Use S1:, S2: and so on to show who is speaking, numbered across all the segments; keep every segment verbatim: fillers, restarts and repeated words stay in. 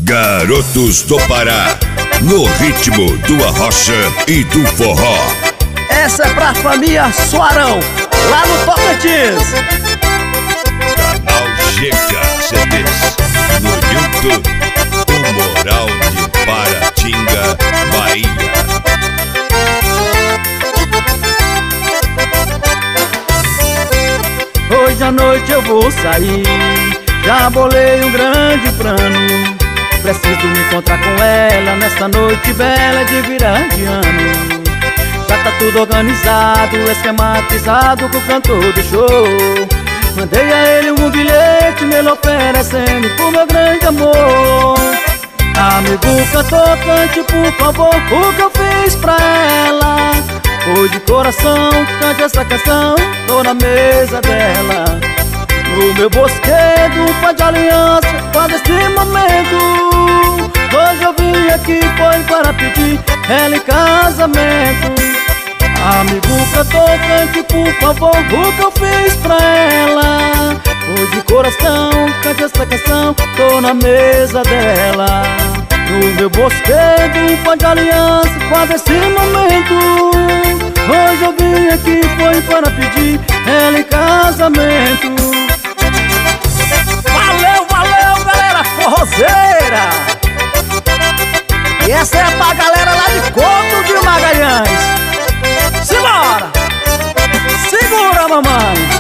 S1: Garotos do Pará, no ritmo do arrocha e do forró.
S2: Essa é pra família Soarão, lá no Tocantins.
S1: Canal G K C Ds, no YouTube, o Moral de Paratinga, Bahia.
S2: Hoje à noite eu vou sair, já bolei um grande plano. Preciso me encontrar com ela nesta noite bela de virar de ano. Já tá tudo organizado, esquematizado com o cantor do show. Mandei a ele um bilhete, me oferecendo pro meu grande amor. Amigo cantor, cante por favor o que eu fiz pra ela. Foi de coração, cante essa canção, tô na mesa dela. No meu bosquedo, paz de aliança, para este momento. Hoje eu vim aqui, foi para pedir ela em casamento. Amigo cantor, cante por favor o que eu fiz pra ela. Foi de coração, cante essa canção, tô na mesa dela. No meu bosquedo, paz de aliança, para este momento. Hoje eu vim aqui, foi para pedir ela em casamento. Valeu, valeu, galera forrozeira! E essa é pra galera lá de Couto de Magalhães. Simbora! Segura, mamãe!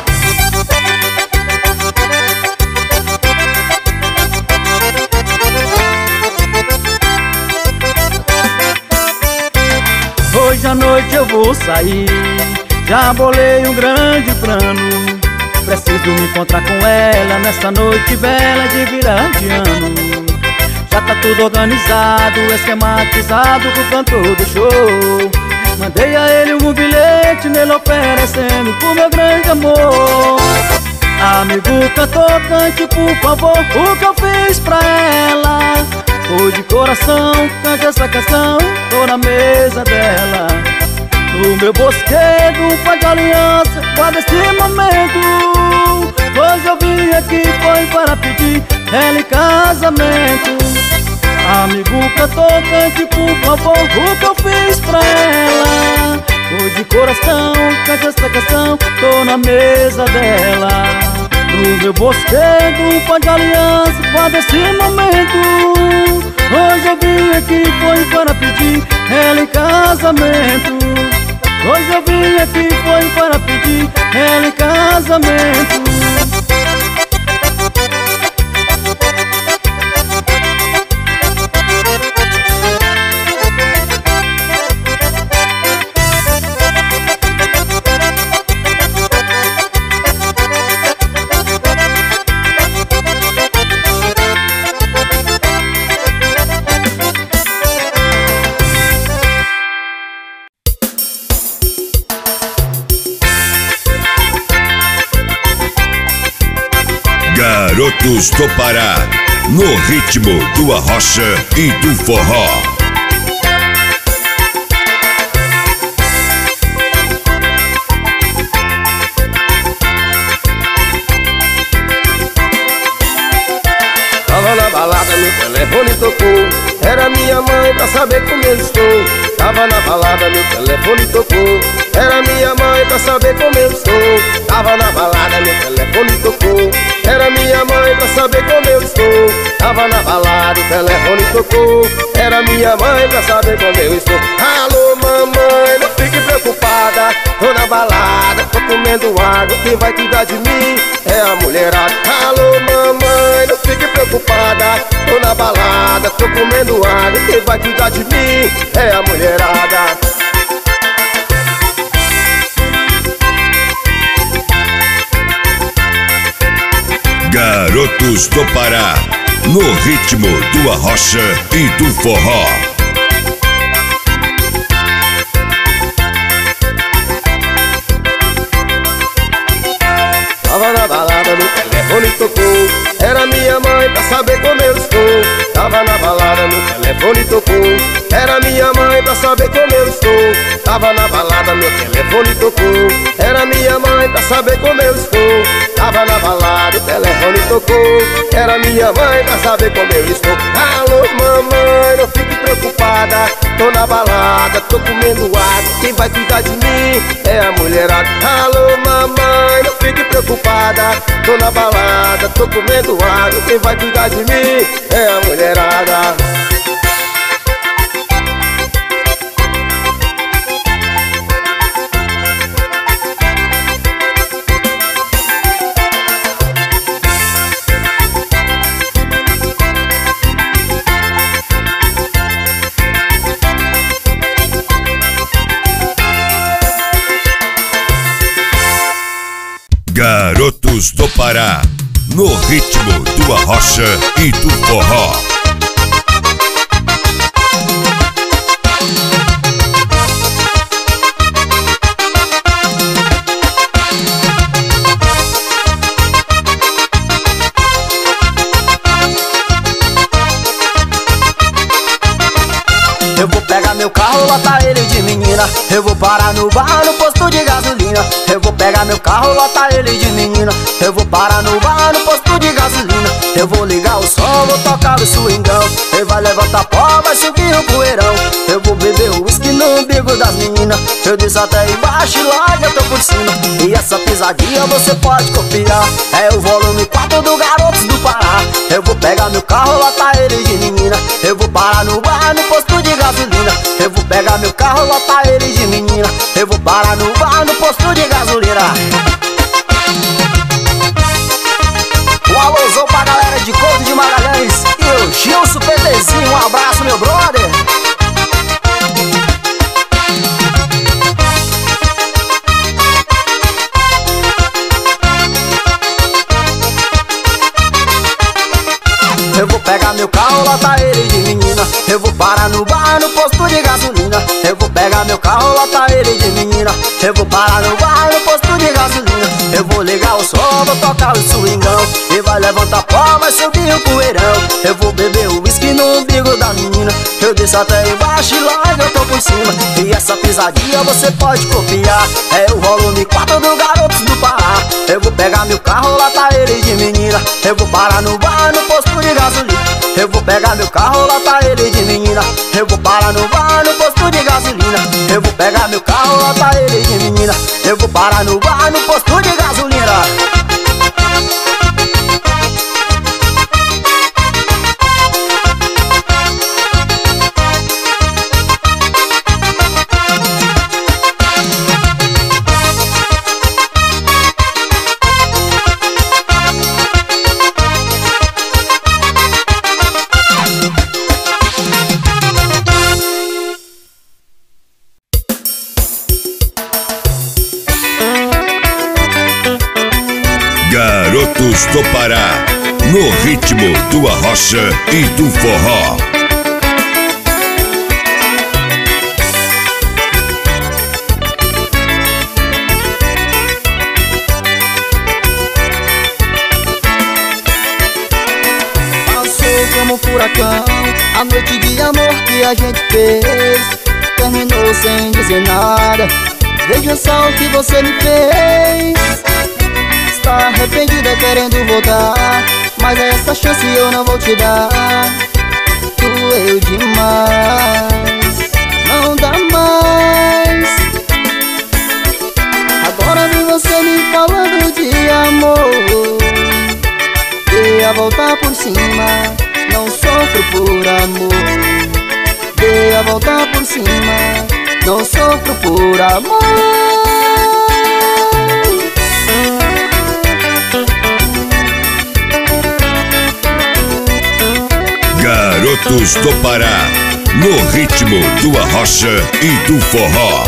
S2: Hoje à noite eu vou sair, já bolei um grande plano. Preciso me encontrar com ela nesta noite bela de virar de ano. Já tá tudo organizado, esquematizado com o cantor do show. Mandei a ele um bilhete, nele oferecendo pro meu grande amor. Amigo cantor, cante por favor o que eu fiz pra ela. Foi de coração, cante essa canção, tô na mesa dela. No meu bosquedo, paz de aliança, guarda este momento. Hoje eu vim aqui, foi para pedir ela em casamento. Amigo cantor, cante por favor o que eu fiz pra ela. Foi de coração, cante essa canção, tô na mesa dela. No meu bosquedo, paz de aliança, guarda este momento. Hoje eu vim aqui, foi para pedir ela em casamento. Hoje eu vim aqui, foi para pedir ela em casamento.
S1: Garotos do Pará, no ritmo do arrocha e do forró.
S3: Tava na balada, meu telefone tocou. Era minha mãe pra saber como eu estou. Tava na balada, meu telefone tocou. Era minha mãe pra saber como eu estou. Tava na balada, meu telefone tocou. Era minha mãe pra saber como eu estou. Tava na balada, o telefone tocou. Era minha mãe pra saber como eu estou. Alô mamãe, não fique preocupada. Tô na balada, tô comendo água. Quem vai cuidar de mim é a mulherada. Alô mamãe, não fique preocupada. Tô na balada, tô comendo água. Quem vai cuidar de mim é a mulherada.
S1: Garotos do Pará, no ritmo do arrocha e do forró.
S3: Tava na balada, meu telefone tocou. Era minha mãe pra saber como eu estou. Tava na balada, meu telefone tocou. Era minha mãe pra saber como eu estou. Tava na balada, meu telefone tocou. Era minha mãe pra saber como eu estou. Tava na balada, o telefone tocou. Era minha mãe pra saber como eu estou. Alô mamãe, não fique preocupada, tô na balada, tô comendo água. Quem vai cuidar de mim é a mulherada. Alô mamãe, não fique preocupada, tô na balada, tô comendo água. Quem vai cuidar de mim é a mulherada.
S1: Garotos do Pará, no ritmo do arrocha e do forró.
S4: Eu vou pegar meu carro, lotar ele de menina. Eu vou parar no bar, no posto de gasolina. Eu vou pegar meu carro, lotar ele de menina. Eu vou parar no bar, no posto de gasolina. Eu vou ligar o som, vou tocar o swingão. Ele vai levantar pó, vai subir o poeirão. Eu vou beber o uísque no umbigo das meninas. Eu desço até embaixo e logo eu tô por cima. E essa pisadinha você pode copiar. É o volume quatro do Garotos do Pará. Eu vou pegar meu carro, lotar ele de menina. Eu vou parar no bar, no posto de gasolina. Eu vou pegar meu carro, lotar ele de menina. Eu vou parar no bar, no posto de gasolina. Um alôzão pra galera de Couto de Magalhães e o Gilson PTzinho. Um abraço, meu brother. Eu vou pegar meu carro, lotar ele de menina. Eu vou parar no bar, no posto de gasolina. Eu vou pegar meu carro, lotar ele de menina. Eu vou parar no bar, no posto de gasolina. Eu vou ligar o som, vou tocar o swingão. E vai levantar pó, vai subir o poeirão. Eu vou beber o uísque no umbigo da menina. Eu desço até embaixo e logo eu tô por cima. E essa pisadinha você pode copiar. É o volume quatro do Garotos do Pará. Eu vou pegar meu carro, lotar ele de menina. Eu vou parar no bar, no posto de gasolina. Eu vou pegar meu carro, lotar ele de menina. Eu vou parar no bar, no posto de gasolina. Eu vou pegar meu carro, lotar ele de menina. Eu vou parar no bar, no posto de gasolina.
S1: Garotos do Pará, no ritmo do arrocha e do forró.
S4: Passou como um furacão a noite de amor que a gente fez. Terminou sem dizer nada. Veja só o que você me fez. Está arrependida querendo voltar, mas essa chance eu não vou te dar. Doeu demais, não dá mais. Agora vem você me falando de amor. Dê a volta por cima, não sofro por amor. Dê a volta por cima, não sofro por amor.
S1: Garotos do Pará, no ritmo do arrocha e do forró.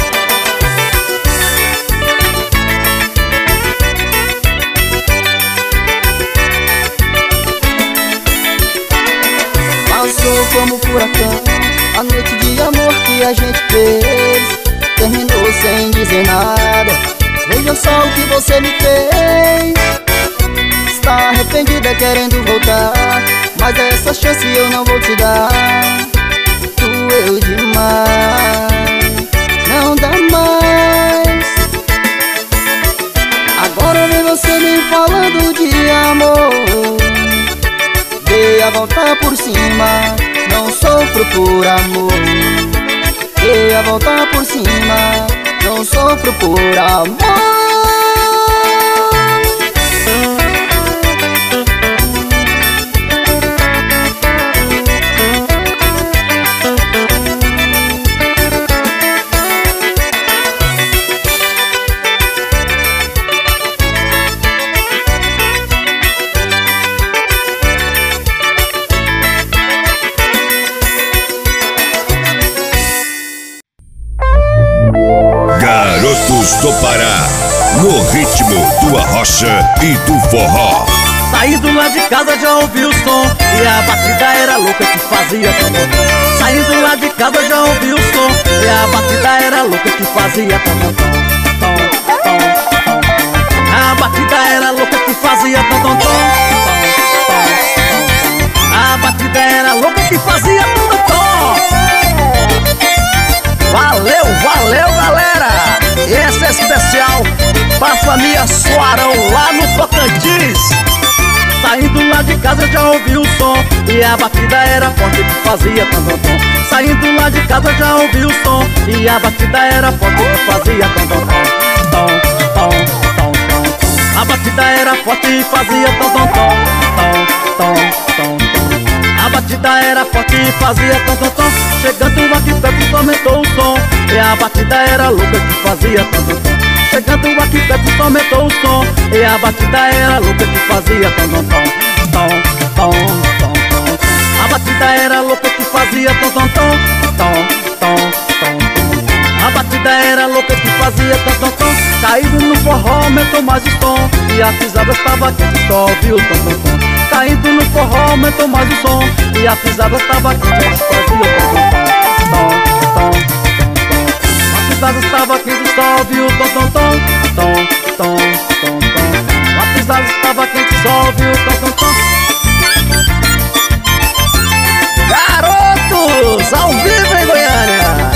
S4: Passou como furacão a noite de amor que a gente fez. Terminou sem dizer nada. Veja só o que você me fez. Está arrependida querendo voltar, mas essa chance eu não vou te dar. Doeu demais, não dá mais. Agora vem você me falando de amor. voltar por cima, não sofro por amor. Ia voltar por cima, não sofro por amor.
S1: Garotos do Pará, no ritmo do arrocha e do forró.
S2: Saindo lá de casa já ouvi o som e a batida era louca que fazia tom, tom, tom. Saindo lá de casa já ouvi o som e a batida era louca que fazia tom, tom, tom, tom, tom, tom. A batida era louca que fazia tom, tom, tom, tom, tom, tom. A batida era louca que fazia tom, tom, tom. Valeu, valeu, galera! Esse é especial pra família Suarão lá no Tocantins. Saindo lá de casa já ouvi o som e a batida era forte que fazia tom, tom, tom. Saindo lá de casa já ouvi o som e a batida era forte que fazia tom, tom, tom, tom, tom, tom. A batida era forte e fazia tom, tom, tom, tom, tom, tom. A batida era forte e fazia tom, tom, tom. Chegando aqui perto aumentou o som e a batida era louca que fazia tom, tom, tom. Chegando aqui perto aumentou o som e a batida era louca que fazia tom, tom, tom, tom, tom, tom, tom. A batida era louca que fazia tom, tom, tom, tom, tom, tom, tom. A batida era louca que fazia tom, tom, tom. Caído no forró aumentou mais o som e a pisada estava quente, só ouviu tom, tom, tom. Caindo no forró aumentou mais o som e a pisada estava quente, só ouviu tom, tom, tom, tom, tom. A pisada estava quente, só ouviu tom, tom, tom, tom, tom, tom, tom. A pisada estava quente, só ouviu tom, tom, tom. Garotos, ao vivo em Goiânia.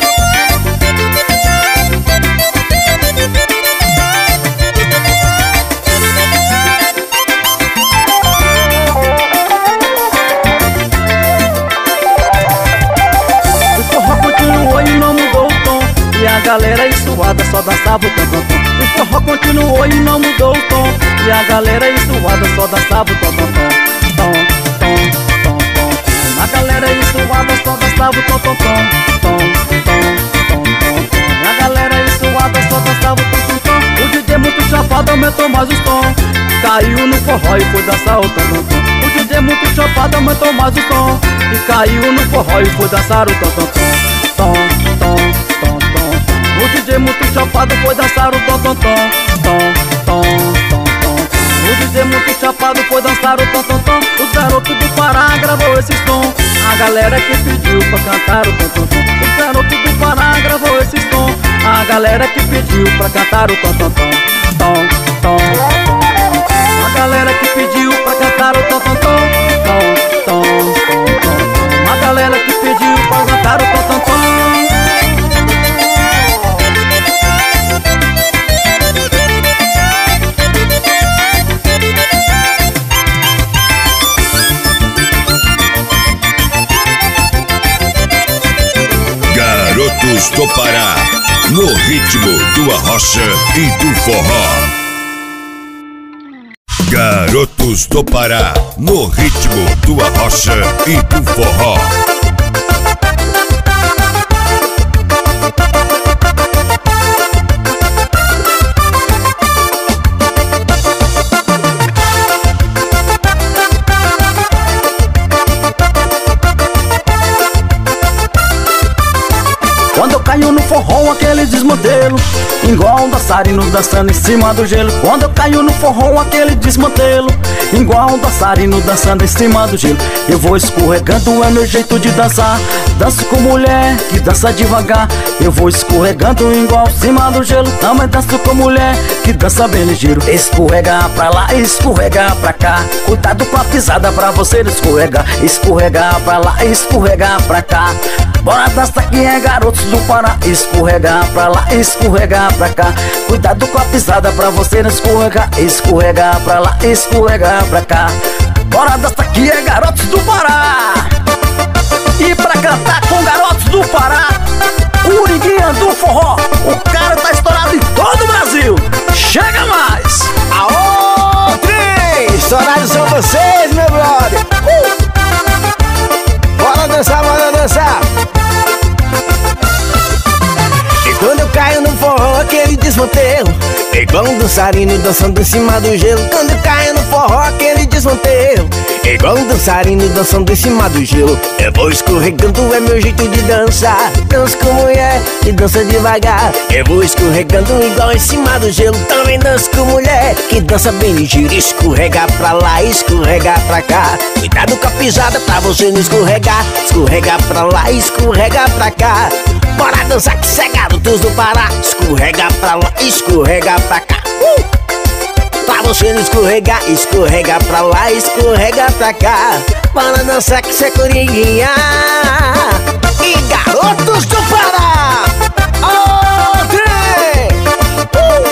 S2: A galera ensuada só dançava o tom, tom, tom. O forró continuou e não mudou o tom e a galera ensuada só dançava o tom, tom, tom, tom, tom, tom, tom. A galera ensuada só dançava o tom, tom, tom, tom, tom, tom, tom. A galera ensuada só dançava o tom, tom, tom. O D J muito chapado aumentou mais o som, caiu no forró e foi dançar o tom, tom, tom. O D J muito chapado aumentou mais o som e caiu no forró e foi dançar o tom, tom, tom, tom, tom. O D J muito chapado foi dançar o tom, tom, tom, tom, tom, tom, tom. O D J muito chapado foi dançar o tom, tom, tom. Os garotos do Pará gravou esse som, a galera que pediu pra cantar o tom, tom, tom. Os garotos do Pará gravou esse som, a galera que pediu pra cantar o tom, tom, tom, tom, tom, tom. A galera que pediu pra cantar o tom, tom, tom, tom, tom, tom, tom. A galera que pediu pra cantar o tom, tom, tom.
S1: Garotos do Pará, no ritmo do arrocha e do forró. Garotos do Pará, no ritmo do arrocha e do forró.
S2: Quando eu caio no forró, aquele desmantelo, igual um dançarino dançando em cima do gelo. Quando eu caio no forró, aquele desmantelo, igual um dançarino dançando em cima do gelo. Eu vou escorregando, é meu jeito de dançar. Danço com mulher que dança devagar. Eu vou escorregando igual em cima do gelo. Também danço com mulher que dança bem ligeiro. Escorregar pra lá, escorregar pra cá. Cuidado com a pisada pra você não escorregar. Escorregar pra lá, escorregar pra cá. Bora dançar que é garotos do Pará. Escorregar pra lá, escorregar pra cá. Cuidado com a pisada pra você não escorregar. Escorregar pra lá, escorregar pra cá.
S4: Bora dançar que é Garotos do Pará. E pra cantar com Garotos do Pará, Curiguinha do Forró, o cara tá estourado em todo o Brasil. Chega mais! Aô, trem! Estourados são vocês, meu brother. uh! Bora dançar, bora dançar. E quando eu caio no forró, aquele desmonteiro, igual um dançarino dançando em cima do gelo. Quando eu caio no forró, aquele desmonteiro, igual um dançarino dançando em cima do gelo. Eu vou escorregando, é meu jeito de dançar. Danço com mulher e dança devagar. Eu vou escorregando igual em cima do gelo. Também danço com mulher que dança bem ligeiro. Escorrega pra lá, escorrega pra cá. Cuidado com a pisada pra você não escorregar. Escorrega pra lá, escorrega pra cá. Bora dançar que cê é Garotos do Pará. Escorrega pra lá, escorrega pra cá. uh! Pra você não escorregar, escorrega pra lá, escorrega pra cá. Bora dançar que cê é Curiguinha e Garotos do Pará. Oh, trem! uh!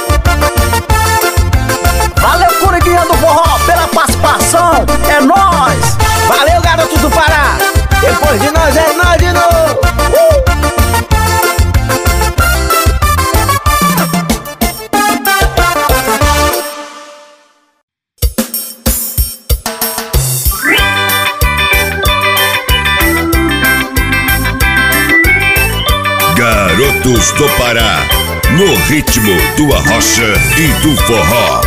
S4: Valeu, Curiguinha do Forró, pela participação. É nóis! Valeu, Garotos do Pará. Depois de nós é nós de novo. uh!
S1: Garotos do Pará, no ritmo do arrocha e do forró.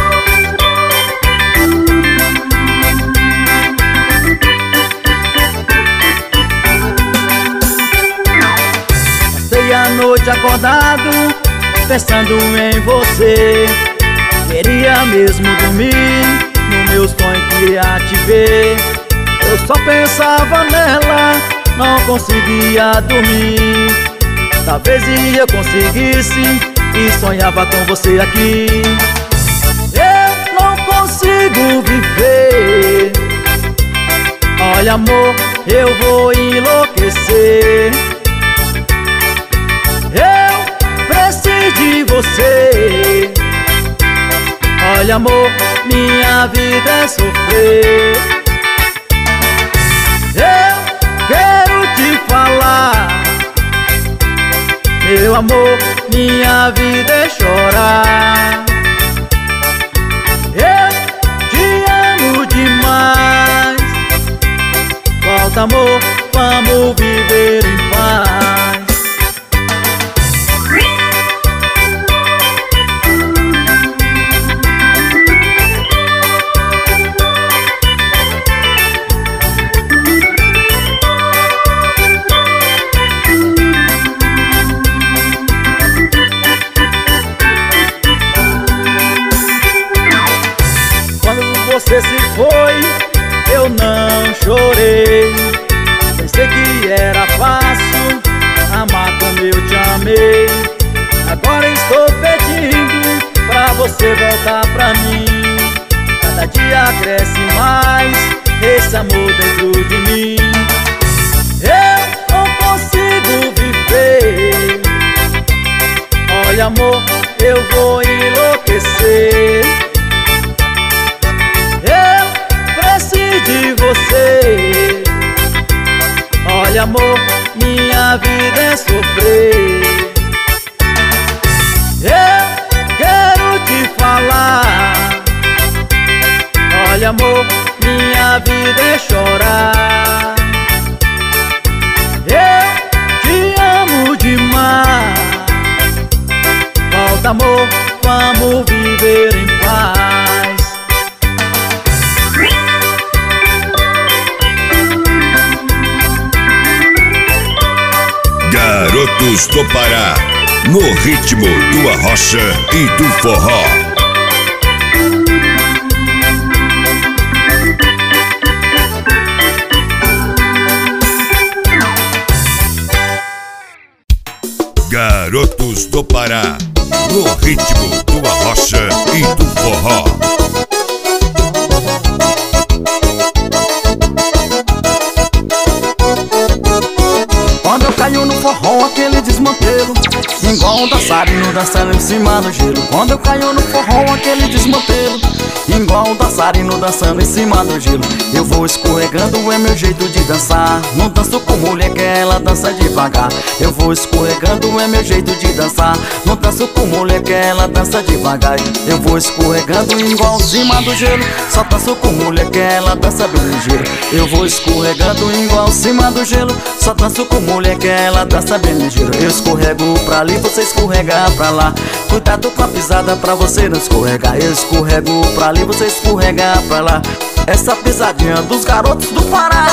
S2: Passei a noite acordado, pensando em você. Queria mesmo dormir, no meu sonho queria te ver. Eu só pensava nela, não conseguia dormir. Talvez eu conseguisse e sonhava com você aqui. Eu não consigo viver. Olha amor, eu vou enlouquecer. Eu preciso de você. Olha amor, minha vida é sofrer. Eu quero te falar, meu amor, minha vida é chorar. Eu te amo demais. Volta amor, vamos viver em paz. Você se foi, eu não chorei. Pensei que era fácil amar como eu te amei. Agora estou pedindo pra você voltar pra mim. Cada dia cresce mais esse amor dentro de mim. Eu não consigo viver. Olha amor, eu vou enlouquecer. De você. Olha amor, minha vida é sofrer. Eu quero te falar, olha amor, minha vida é chorar. Eu te amo demais. Volta amor, vamos viver em paz.
S1: Garotos do Pará, no ritmo do arrocha e do forró. Garotos do Pará, no ritmo do arrocha e do forró.
S4: Quando eu caio no forró, aquele desmantelo, igual um
S2: dançarino dançando em cima do gelo. Quando eu caio no forró, aquele desmantelo. Igual um dançarino dançando em cima do gelo. Eu vou escorregando, é meu jeito de dançar. Não danço com mulher que ela dança devagar. Eu vou escorregando, é meu jeito de dançar. Não danço com mulher que ela dança devagar. Eu vou escorregando igual em cima do gelo. Só danço com mulher que ela dança bem ligeiro. Eu vou escorregando igual em cima do gelo. Só danço com mulher que ela dança bem ligeiro. Eu escorrego pra ali, você escorrega pra lá. Cuidado com a pisada pra você não escorregar. Eu escorrego pra ali, você escorrega pra lá. Essa pisadinha dos garotos do Pará.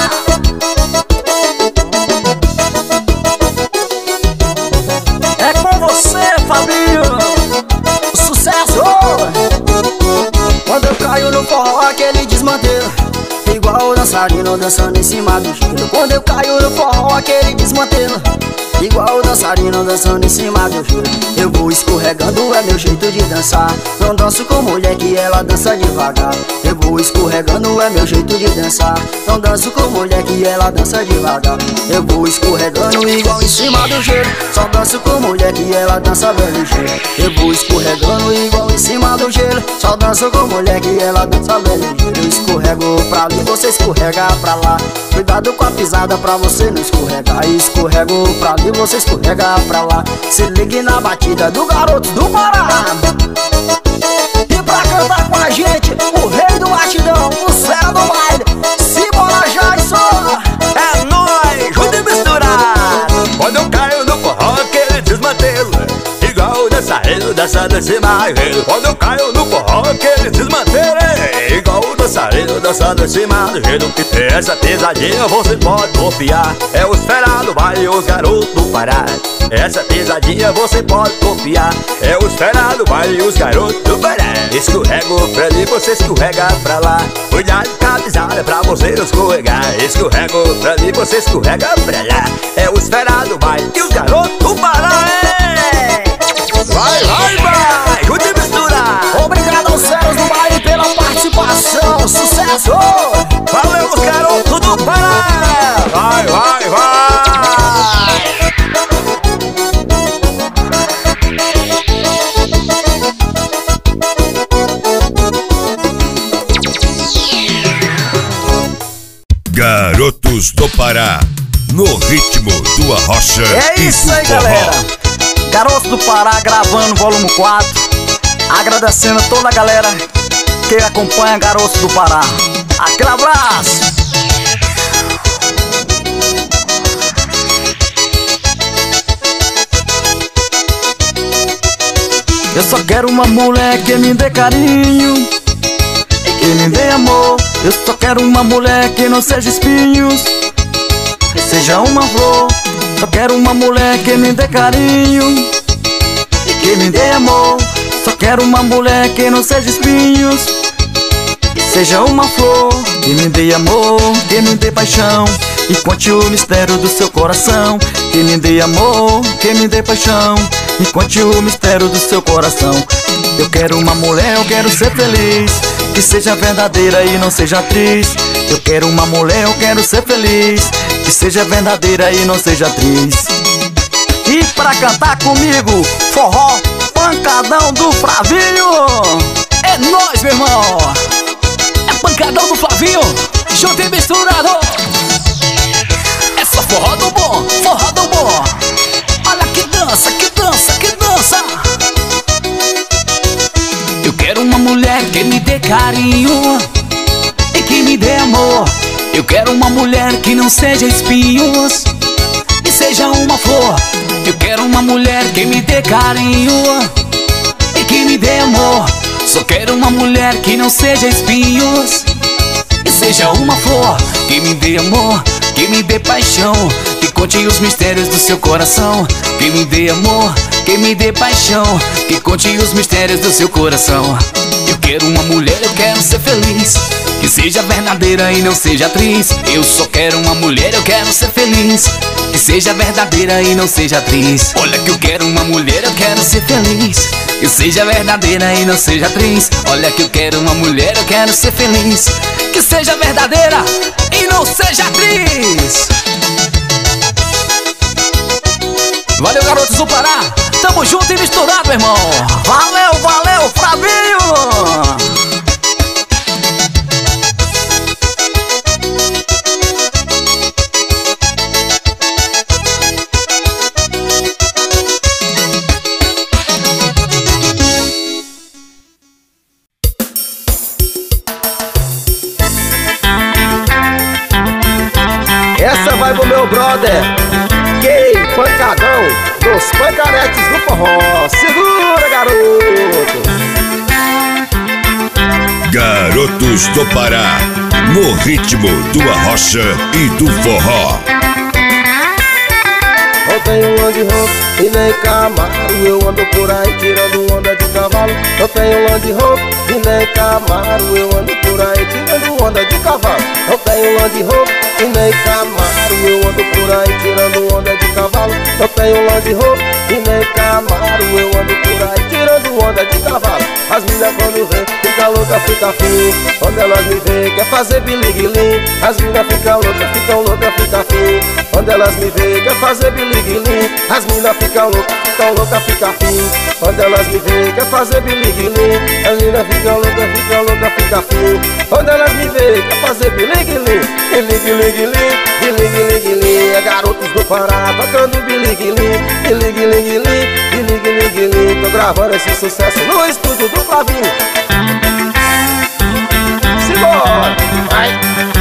S2: É com você, Fabinho. Sucesso!
S4: Quando eu caio no forró, aquele desmantelo. Igual o dançarino dançando em cima do gelo. Quando eu caio no forró, aquele desmantelo. Igual o dançarino dançando em cima do gelo. Eu vou escorregando, é meu jeito de dançar. Não danço com mulher que ela dança devagar. Eu vou escorregando, é meu jeito de dançar. Não danço com mulher que ela dança devagar. Eu vou escorregando igual em cima do gelo. Só danço com mulher que ela dança bem ligeiro. Eu vou escorregando igual em cima do gelo. Só danço com mulher que ela dança bem ligeiro. Eu escorrego pra ali, você escorrega pra lá. Cuidado com a pisada pra você não escorregar. Escorrego pra ali, você escorrega pra lá. Se ligue na batida do garoto do Pará. E pra cantar com a gente, o rei do batidão, o céu do baile, Simbora Jason.
S5: É nóis, junto e misturado. Quando eu caio no forró, aquele desmantelo. Igual o dançarino dançando em cima do gelo. Quando eu caio no forró, aquele desmantelo. Igual o dançarino dançando em cima do gelo. Essa pisadinha você pode confiar. É os fera do baile, os garotos do Pará. Essa pisadinha você pode confiar. É os fera do baile, os garotos do Pará. Escorrego pra ali, você escorrega pra lá. Cuidado com a pisada pra você não escorregar. Escorrego pra ali, você escorrega pra lá. É os fera do baile e os garotos do Pará. Vai, vai, vai, junto e mistura.
S4: Obrigado aos ceros do baile pela participação. Sucesso!
S5: Valeu, os garotos do Pará. Vai, vai, vai.
S1: Garotos do Pará, no ritmo do Arrocha.
S2: É isso
S1: e do
S2: aí,
S1: forró.
S2: galera. Garotos do Pará gravando volume quatro. Agradecendo toda a galera que acompanha Garotos do Pará. Aquele abraço. Eu só quero uma mulher que me dê carinho, que me dê amor. Eu só quero uma mulher que não seja espinhos, que seja uma flor. Só quero uma mulher que me dê carinho, que me dê amor. Só quero uma mulher que não seja espinhos, que seja uma flor. Que me dê amor, que me dê paixão e conte o mistério do seu coração. Que me dê amor, que me dê paixão e conte o mistério do seu coração. Eu quero uma mulher, eu quero ser feliz, que seja verdadeira e não seja atriz. Eu quero uma mulher, eu quero ser feliz, que seja verdadeira e não seja atriz. E pra cantar comigo, forró pancadão do Flavinho. É nóis, meu irmão. É pancadão do Flavinho, junto e misturado. É só forró do bom, forró do bom. Olha que dança, que dança, que dança. Eu quero uma mulher que me dê carinho e que me dê amor. Eu quero uma mulher que não seja espinhos e seja uma flor. Eu quero uma mulher que me dê carinho e que me dê amor. Só quero uma mulher que não seja espinhos e seja uma flor. Que me dê amor, que me dê paixão, que conte os mistérios do seu coração. Que me dê amor, que me dê paixão, que conte os mistérios do seu coração. Eu quero uma mulher, eu quero ser feliz, que seja verdadeira e não seja atriz. Eu só quero uma mulher, eu quero ser feliz, que seja verdadeira e não seja atriz. Olha que eu quero uma mulher, eu quero ser feliz, que seja verdadeira e não seja atriz. Olha que eu quero uma mulher, eu quero ser feliz, que seja verdadeira e não seja atriz. Valeu, garotos do Pará, tamo
S4: tamo junto e misturado, irmão. Valeu, valeu, Flavinho.
S3: Essa vai pro meu brother Gay Pancadão dos Pancaretes do Forró. Segura, garoto.
S1: Garotos do Pará, no ritmo do arrocha e do forró.
S3: Eu tenho Land Rover e nem Camaro, eu ando por aí tirando onda de cavalo. Eu tenho Land Rover e nem Camaro, eu ando por aí tirando onda de cavalo. Eu tenho Land Rover e nem Camaro, eu ando por aí tirando onda de cavalo. Eu tenho Land Rover e nem Camaro, eu ando por aí tirando onda de cavalo. As minas quando vê, fica louca, fica fim. Quando elas me vê, quer fazer biliguilim. As minas ficam louca, ficam louca, fica fim. Quando elas me vê, quer fazer biliguilim. As minas ficam louca, ficam louca, fica fim. Quando elas me vê, quer fazer biliguilim. As minas ficam louca, ficam louca, fica fim. Quando elas me vê, quer fazer biliguilim. Biliguilim, biliguilim. É garotos do Pará tocando biliguilim. Biliguilim, biliguilim. Tô gravando esse sucesso no estúdio do Flavinho. Simbora, vai.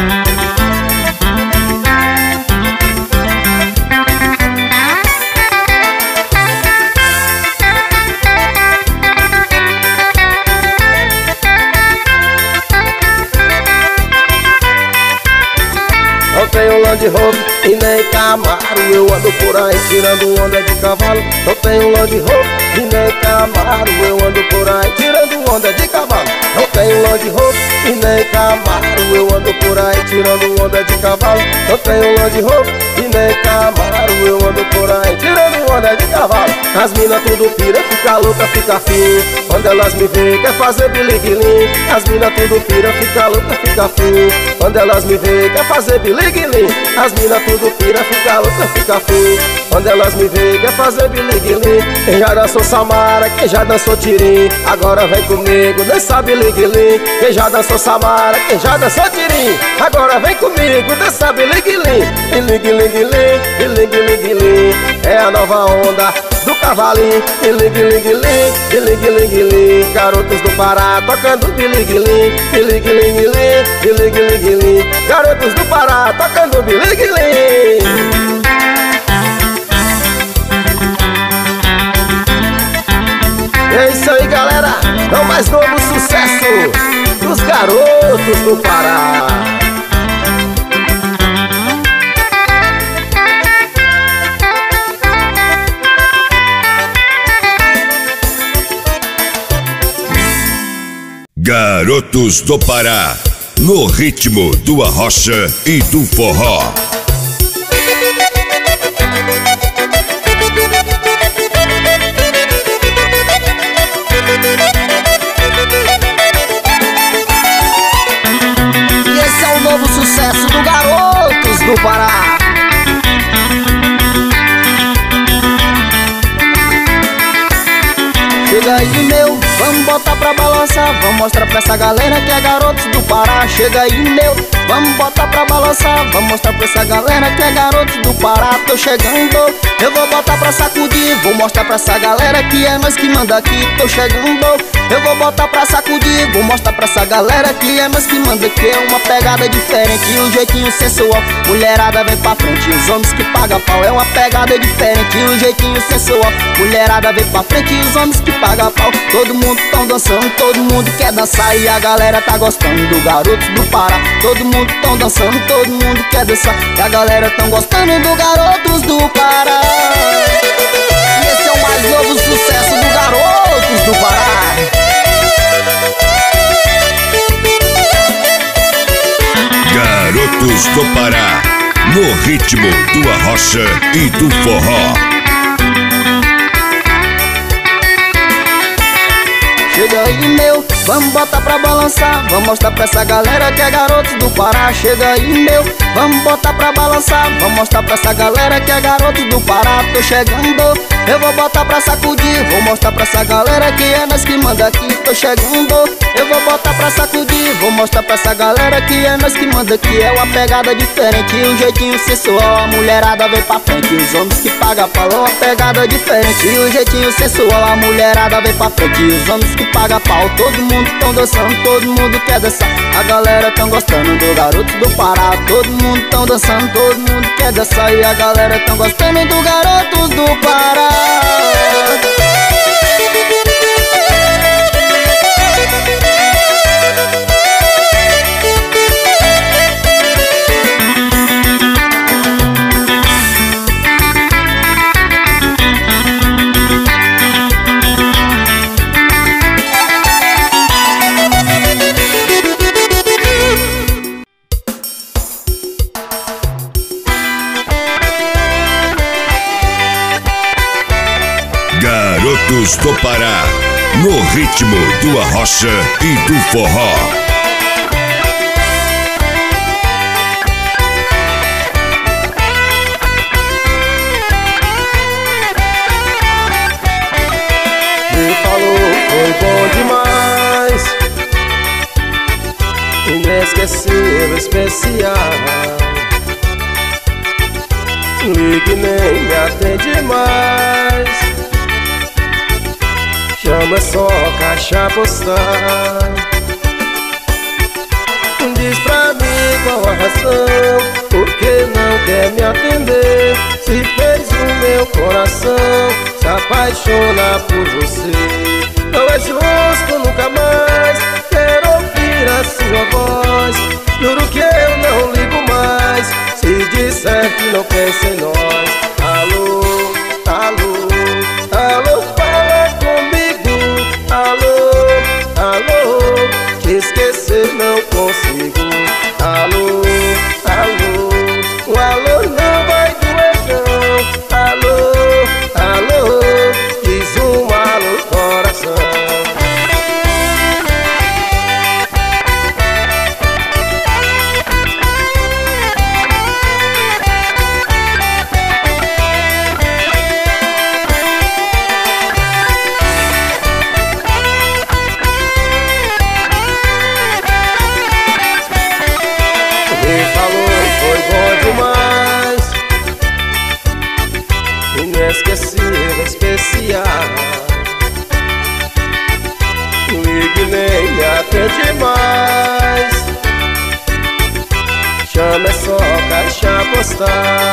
S3: Eu tenho Land Rover e nem Camaro, eu ando por aí tirando onda de cavalo. Eu tenho Land Rover e nem Camaro, eu ando por aí tirando onda de cavalo. Eu tenho Land Rover e nem Camaro, eu ando por aí tirando onda de cavalo. Eu tenho Land Rover e nem Camaro, eu ando por aí tirando onda de cavalo. As minas tudo pira, fica louca, fica fim. Quando elas me vê, quer fazer biliguilim. As minas tudo pira, fica louca, fica fim. Quando elas me vê, quer fazer biliguilim. As minas tudo pira, fica louca, fica fim. Quando elas me vê, quer fazer biliguilim. Quem já dançou Samara, quem já dançou Tirim, agora vem comigo, dança biliguilim. Quem já dançou Samara, quem já dançou Tirim, agora vem comigo, dança biliguilim. Biliguilim, biliguilim. É a nova onda do cavalinho. Biliguilim, biliguilim. Garotos do Pará tocando biliguilim. Biliguilim, biliguilim. Garotos do Pará tocando biliguilim. É isso aí, galera. É o mais novo sucesso dos Garotos do Pará.
S1: Garotos do Pará, no ritmo do arrocha e do forró.
S4: E esse é o novo sucesso do Garotos do Pará. Chega aí, meu, vamos botar pra balançar. Vamos mostrar pra essa galera que é Garotos do Pará. Chega aí, meu, vamos botar pra balançar. Vamos mostrar pra essa galera que é Garotos do Pará. Tô chegando, eu vou botar pra sacudir. Vou mostrar pra essa galera que é nós que manda aqui. Tô chegando, eu vou botar pra sacudir. Vou mostrar pra essa galera que é nós que manda aqui. É uma pegada diferente, um jeitinho sensual. Mulherada vem pra frente, os homens que pagam pau. É uma pegada diferente, um jeitinho sensual. Mulherada vem pra frente, os homens que pagam pau. Todo mundo tão dançando, todo mundo quer dançar. E a galera tá gostando do Garotos do Pará. Todo mundo tão dançando, todo mundo quer dançar. E a galera tão gostando do Garotos do Pará. E esse é o mais novo sucesso do Garotos do Pará.
S1: Garotos do Pará, no ritmo do arrocha e do forró.
S4: Chega aí, meu, vamos botar pra balançar. Vamos mostrar pra essa galera que é garoto do Pará. Chega aí, meu, vamos botar pra balançar. Vamos mostrar pra essa galera que é garoto do Pará. Tô chegando, eu vou botar pra sacudir. Vou mostrar pra essa galera que é nós que manda aqui. Tô chegando, eu vou botar pra sacudir. Vou mostrar pra essa galera que é nós que manda aqui. É uma pegada diferente, um jeitinho sensual. A mulherada vem pra frente, os homens que pagam pau. Uma pegada diferente, um jeitinho sensual. A mulherada vem pra frente, os homens que pagam pau. Todo mundo tão dançando, todo mundo quer dançar. A galera tão gostando do garoto do Pará. Todo mundo tão dançando, todo mundo quer dançar. E a galera tão gostando do garotos do Pará.
S1: Garotos do Pará, no ritmo do arrocha e do forró.
S3: Me falou, foi bom demais, inesquecível, especial. Ligue, nem me atende mais. Chama só caixa postal. Diz pra mim qual a razão, por que não quer me atender? Se fez o meu coração se apaixonar por você. Não é justo, nunca mais quero ouvir a sua voz. Juro que eu não ligo mais se disser que não pensa em nós. Alô, alô, alô, fala comigo. Alô, alô, te esquecer não consigo. Alô, alô, o alô não vai doer não. Alô, alô, diz um alô coração. Inesquecível, especial. Ligue, nem me atende mais. Chama é só caixa postal.